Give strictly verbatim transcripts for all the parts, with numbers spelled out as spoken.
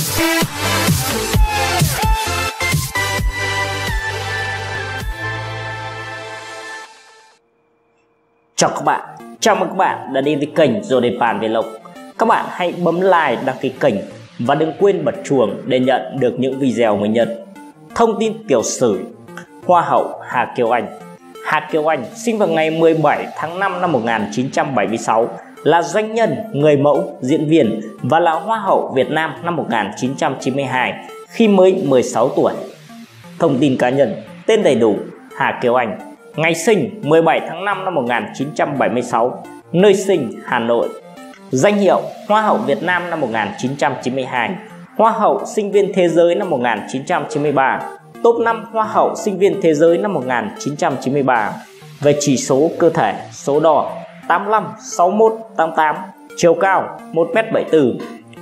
Chào các bạn, chào mừng các bạn đã đến với kênh Rồi Đề Bàn Vlog. Các bạn hãy bấm like, đăng ký kênh và đừng quên bật chuông để nhận được những video mới nhất. Thông tin tiểu sử Hoa hậu Hà Kiều Anh. Hà Kiều Anh sinh vào ngày mười bảy tháng năm năm một nghìn chín trăm bảy mươi sáu, là doanh nhân, người mẫu, diễn viên và là Hoa hậu Việt Nam năm một nghìn chín trăm chín mươi hai khi mới mười sáu tuổi. Thông tin cá nhân: tên đầy đủ Hà Kiều Anh, ngày sinh mười bảy tháng năm năm một nghìn chín trăm bảy mươi sáu, nơi sinh Hà Nội. Danh hiệu Hoa hậu Việt Nam năm một nghìn chín trăm chín mươi hai, Hoa hậu sinh viên thế giới năm một nghìn chín trăm chín mươi ba, top năm Hoa hậu sinh viên thế giới năm một nghìn chín trăm chín mươi ba. Về chỉ số cơ thể: số đo tám mươi lăm, sáu mươi mốt, tám mươi tám, chiều cao một mét bảy mươi tư.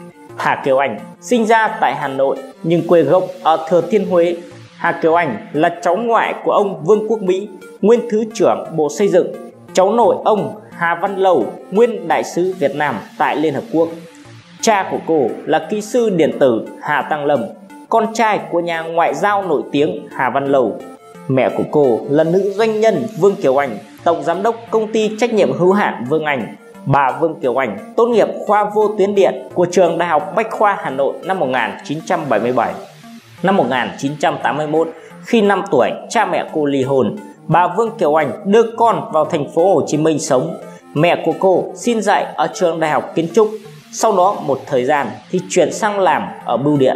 Hà Kiều Anh sinh ra tại Hà Nội nhưng quê gốc ở Thừa Thiên Huế. Hà Kiều Anh là cháu ngoại của ông Vương Quốc Mỹ, nguyên Thứ trưởng Bộ Xây dựng, cháu nội ông Hà Văn Lầu, nguyên Đại sứ Việt Nam tại Liên Hợp Quốc. Cha của cô là kỹ sư điện tử Hà Tăng Lâm, con trai của nhà ngoại giao nổi tiếng Hà Văn Lầu. Mẹ của cô là nữ doanh nhân Vương Kiều Anh, tổng giám đốc công ty trách nhiệm hữu hạn Vương Anh. Bà Vương Kiều Anh tốt nghiệp khoa vô tuyến điện của trường Đại học Bách khoa Hà Nội năm một nghìn chín trăm bảy mươi bảy. Năm một nghìn chín trăm tám mươi mốt, khi năm tuổi, cha mẹ cô ly hôn. Bà Vương Kiều Anh đưa con vào thành phố Hồ Chí Minh sống. Mẹ của cô xin dạy ở trường Đại học Kiến trúc. Sau đó một thời gian thì chuyển sang làm ở bưu điện.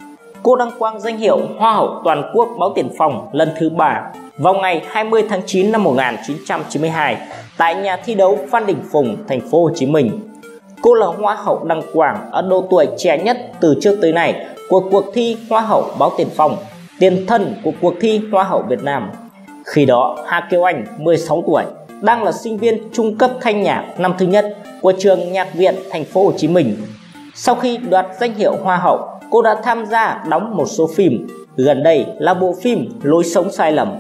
Cô đăng quang danh hiệu Hoa hậu toàn quốc Báo Tiền Phong lần thứ ba vào ngày hai mươi tháng chín năm một nghìn chín trăm chín mươi hai tại nhà thi đấu Phan Đình Phùng, thành phố Hồ Chí Minh. Cô là Hoa hậu đăng quang ở độ tuổi trẻ nhất từ trước tới nay của cuộc thi Hoa hậu Báo Tiền Phong, tiền thân của cuộc thi Hoa hậu Việt Nam. Khi đó Hà Kiều Anh mười sáu tuổi, đang là sinh viên trung cấp thanh nhạc năm thứ nhất của trường Nhạc viện thành phố Hồ Chí Minh. Sau khi đoạt danh hiệu Hoa hậu, cô đã tham gia đóng một số phim, gần đây là bộ phim Lối sống sai lầm.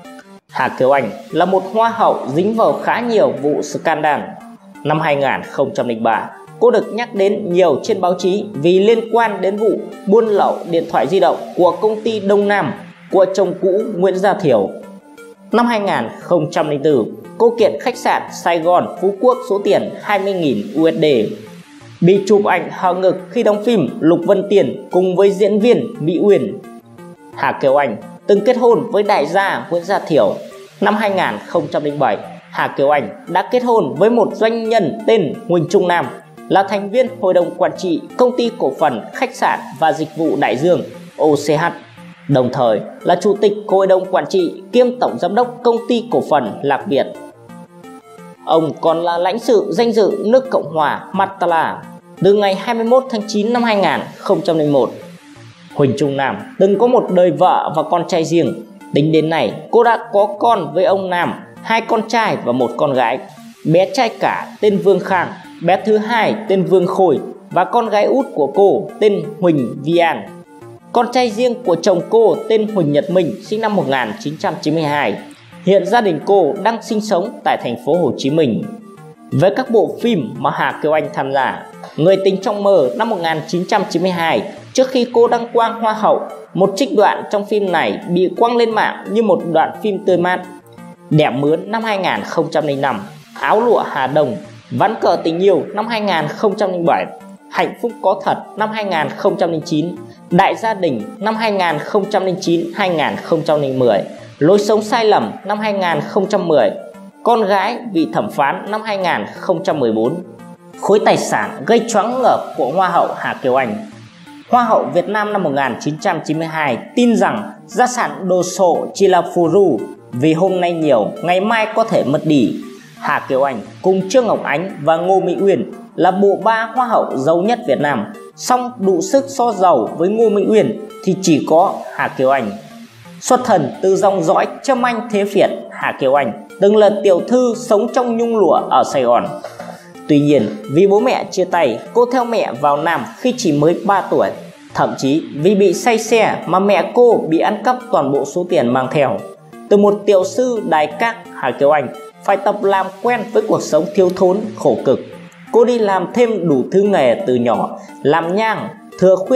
Hà Kiều Anh là một Hoa hậu dính vào khá nhiều vụ scandal. Năm hai nghìn không trăm lẻ ba, cô được nhắc đến nhiều trên báo chí vì liên quan đến vụ buôn lậu điện thoại di động của công ty Đông Nam của chồng cũ Nguyễn Gia Thiểu. Năm hai nghìn không trăm lẻ bốn, cô kiện khách sạn Sài Gòn Phú Quốc số tiền hai mươi nghìn u ét đê. Bị chụp ảnh hở ngực khi đóng phim Lục Vân Tiền cùng với diễn viên Mỹ Uyên. Hà Kiều Anh từng kết hôn với đại gia Nguyễn Gia Thiểu. Năm hai nghìn không trăm lẻ bảy, Hà Kiều Anh đã kết hôn với một doanh nhân tên Huỳnh Trung Nam, là thành viên hội đồng quản trị công ty cổ phần khách sạn và dịch vụ Đại Dương O C H, đồng thời là chủ tịch hội đồng quản trị kiêm tổng giám đốc công ty cổ phần Lạc Việt. Ông còn là lãnh sự danh dự nước Cộng hòa Malta từ ngày hai mươi mốt tháng chín năm hai nghìn không trăm lẻ một. Huỳnh Trung Nam từng có một đời vợ và con trai riêng. Tính đến nay, cô đã có con với ông Nam, hai con trai và một con gái. Bé trai cả tên Vương Khang, bé thứ hai tên Vương Khôi và con gái út của cô tên Huỳnh Vi An. Con trai riêng của chồng cô tên Huỳnh Nhật Minh, sinh năm một nghìn chín trăm chín mươi hai. Hiện gia đình cô đang sinh sống tại thành phố Hồ Chí Minh. Với các bộ phim mà Hà Kiều Anh tham gia: Người tình trong mơ năm một nghìn chín trăm chín mươi hai, trước khi cô đăng quang Hoa hậu, một trích đoạn trong phim này bị quăng lên mạng như một đoạn phim tươi mát. Đẻ mướn năm hai nghìn không trăm lẻ năm, Áo lụa Hà Đông, Ván cờ tình yêu năm hai nghìn không trăm lẻ bảy, Hạnh phúc có thật năm hai nghìn không trăm lẻ chín, Đại gia đình năm hai nghìn không trăm lẻ chín đến hai nghìn không trăm lẻ mười, Lối sống sai lầm năm hai nghìn không trăm mười, Con gái vị thẩm phán năm hai nghìn không trăm mười bốn. Khối tài sản gây choáng ngợp của Hoa hậu Hà Kiều Anh. Hoa hậu Việt Nam năm một nghìn chín trăm chín mươi hai tin rằng gia sản đồ sộ chỉ là phù du, vì hôm nay nhiều, ngày mai có thể mất đi. Hà Kiều Anh cùng Trương Ngọc Ánh và Ngô Mỹ Uyên là bộ ba Hoa hậu giàu nhất Việt Nam. Song đủ sức so giàu với Ngô Mỹ Uyên thì chỉ có Hà Kiều Anh. Xuất thân từ dòng dõi Trâm Anh Thế Việt, Hà Kiều Anh từng là tiểu thư sống trong nhung lụa ở Sài Gòn. Tuy nhiên, vì bố mẹ chia tay, cô theo mẹ vào Nam khi chỉ mới ba tuổi. Thậm chí vì bị say xe mà mẹ cô bị ăn cắp toàn bộ số tiền mang theo. Từ một tiểu sư đài các, Hà Kiều Anh phải tập làm quen với cuộc sống thiếu thốn, khổ cực. Cô đi làm thêm đủ thứ nghề từ nhỏ: làm nhang, thừa khuyết,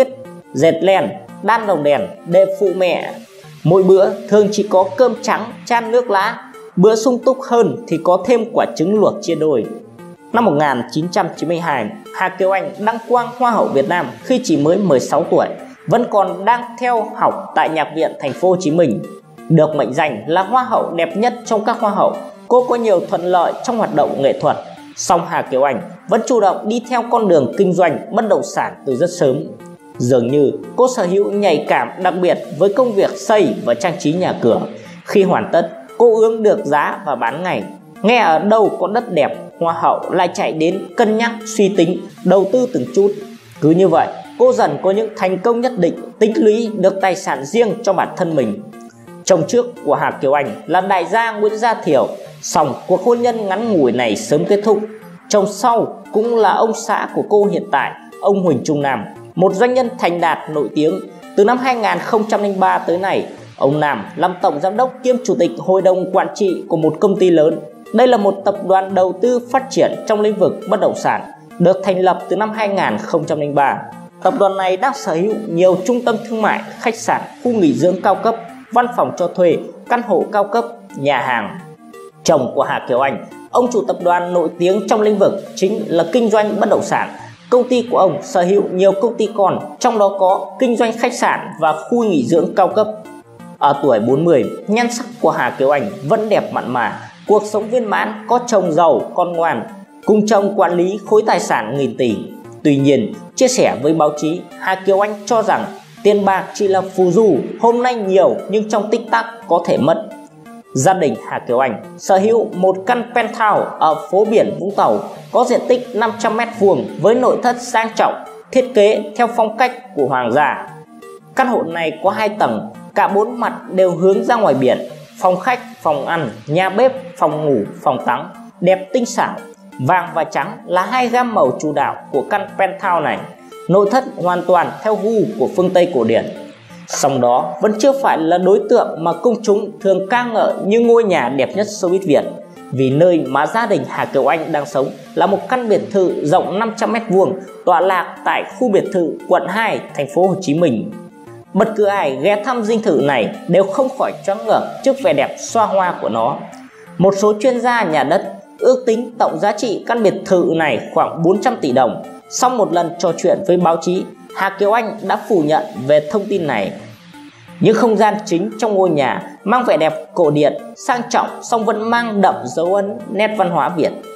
dệt len, đan lồng đèn để phụ mẹ. Mỗi bữa thường chỉ có cơm trắng chan nước lá, bữa sung túc hơn thì có thêm quả trứng luộc chia đôi. Năm một nghìn chín trăm chín mươi hai, Hà Kiều Anh đăng quang Hoa hậu Việt Nam khi chỉ mới mười sáu tuổi, vẫn còn đang theo học tại Nhạc viện Thành phố Hồ Chí Minh. Được mệnh danh là Hoa hậu đẹp nhất trong các Hoa hậu, cô có nhiều thuận lợi trong hoạt động nghệ thuật. Song Hà Kiều Anh vẫn chủ động đi theo con đường kinh doanh bất động sản từ rất sớm. Dường như cô sở hữu nhạy cảm đặc biệt với công việc xây và trang trí nhà cửa. Khi hoàn tất, cô ương được giá và bán ngay. Nghe ở đâu có đất đẹp, Hoa hậu lại chạy đến cân nhắc, suy tính, đầu tư từng chút. Cứ như vậy, cô dần có những thành công nhất định, tích lũy được tài sản riêng cho bản thân mình. Chồng trước của Hà Kiều Anh là đại gia Nguyễn Gia Thiều, song cuộc hôn nhân ngắn ngủi này sớm kết thúc. Chồng sau cũng là ông xã của cô hiện tại, ông Huỳnh Trung Nam, một doanh nhân thành đạt nổi tiếng. Từ năm hai nghìn không trăm lẻ ba tới nay, ông Nam làm tổng giám đốc kiêm chủ tịch hội đồng quản trị của một công ty lớn. Đây là một tập đoàn đầu tư phát triển trong lĩnh vực bất động sản, được thành lập từ năm hai nghìn không trăm lẻ ba. Tập đoàn này đang sở hữu nhiều trung tâm thương mại, khách sạn, khu nghỉ dưỡng cao cấp, văn phòng cho thuê, căn hộ cao cấp, nhà hàng. Chồng của Hà Kiều Anh, ông chủ tập đoàn nổi tiếng trong lĩnh vực chính là kinh doanh bất động sản. Công ty của ông sở hữu nhiều công ty con, trong đó có kinh doanh khách sạn và khu nghỉ dưỡng cao cấp. Ở tuổi bốn mươi, nhan sắc của Hà Kiều Anh vẫn đẹp mặn mà, cuộc sống viên mãn, có chồng giàu, con ngoan, cùng chồng quản lý khối tài sản nghìn tỷ. Tuy nhiên, chia sẻ với báo chí, Hà Kiều Anh cho rằng tiền bạc chỉ là phù du, hôm nay nhiều nhưng trong tích tắc có thể mất. Gia đình Hà Kiều Anh sở hữu một căn penthouse ở phố biển Vũng Tàu có diện tích năm trăm mét vuông với nội thất sang trọng, thiết kế theo phong cách của hoàng gia. Căn hộ này có hai tầng, cả bốn mặt đều hướng ra ngoài biển, phòng khách, phòng ăn, nhà bếp, phòng ngủ, phòng tắm, đẹp tinh xảo. Vàng và trắng là hai gam màu chủ đạo của căn penthouse này. Nội thất hoàn toàn theo gu của phương Tây cổ điển. Song đó vẫn chưa phải là đối tượng mà công chúng thường ca ngợi như ngôi nhà đẹp nhất showbiz Việt. Vì nơi mà gia đình Hà Kiều Anh đang sống là một căn biệt thự rộng năm trăm mét vuông tọa lạc tại khu biệt thự quận hai, Thành phố Hồ Chí Minh. Bất cứ ai ghé thăm dinh thự này đều không khỏi choáng ngợp trước vẻ đẹp xoa hoa của nó. Một số chuyên gia nhà đất ước tính tổng giá trị căn biệt thự này khoảng bốn trăm tỷ đồng. Sau một lần trò chuyện với báo chí, Hà Kiều Anh đã phủ nhận về thông tin này. Những không gian chính trong ngôi nhà mang vẻ đẹp cổ điển, sang trọng, song vẫn mang đậm dấu ấn nét văn hóa Việt.